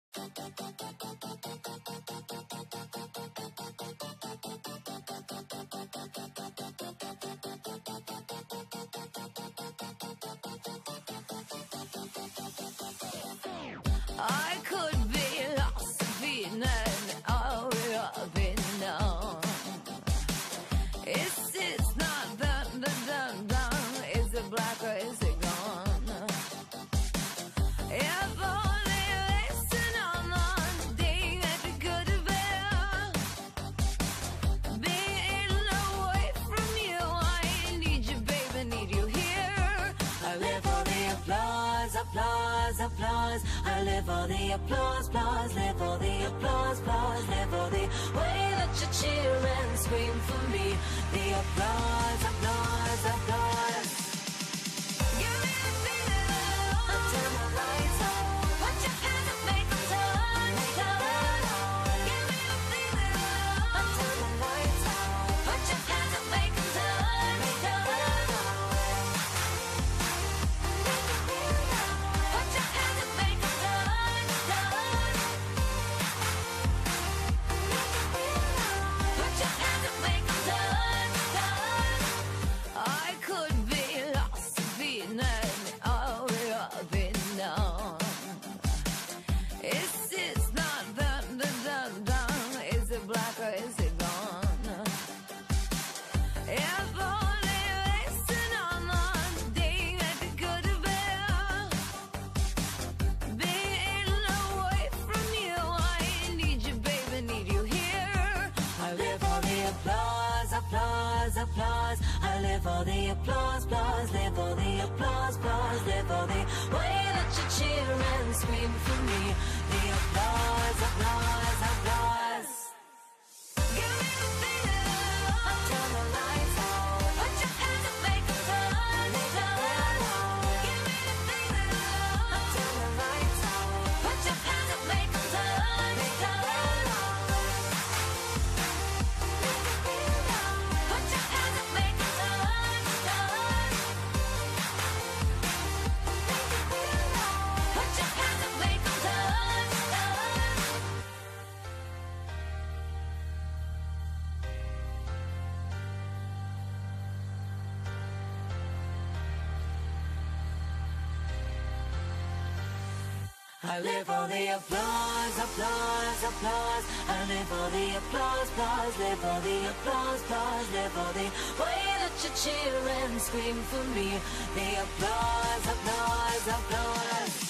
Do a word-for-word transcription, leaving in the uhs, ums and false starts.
I could be lost in an area of unknown. Is it not done, done, done, done? Is it black or is it gone? If only listen on one thing that we could have been. Being away from you, I need you, baby, need you here. I live for the applause, applause, applause. I live for the applause, applause. Live for the applause, applause. Live for the way that you cheer and scream for me. The applause, applause, applause. Give me the feeling. I'll turn the lights on. Put your hands up, make them turn, turn. Give me the feeling. I'll turn the lights on. Put your hands up, make them turn, turn. Put your hands up, make them turn, turn. Put your hands up, make them turn, turn. I could be lost in an area of unknown. Is this not done, done, done, done? Is it black or is it gone? If only listen on one thing that we could have been. Being away from you, I need you, baby, need you here. I live for the applause, applause, applause. I live for the applause, applause. Live for the applause, applause. Live for the way that you cheer and scream for me. The applause, applause, applause. Give me the feeling. I'll turn the lights on. Put your hands up, make them turn, turn. Give me the feeling. I'll turn the lights on. Put your hands up, make them turn, turn. Put your hands up, make them turn, turn. Put your hands up, make them turn, turn. I live for the applause, applause, applause. I live for the applause, applause. Live for the applause, applause. Live for the way that you cheer and scream for me. The applause, applause, applause.